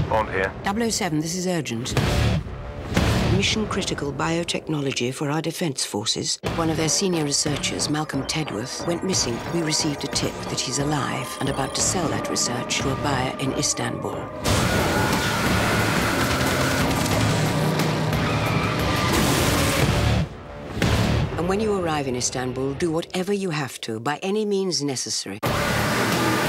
Bond here. 007, this is urgent. Mission-critical biotechnology for our defense forces. One of their senior researchers, Malcolm Tedworth, went missing. We received a tip that he's alive and about to sell that research to a buyer in Istanbul. And when you arrive in Istanbul, do whatever you have to, by any means necessary.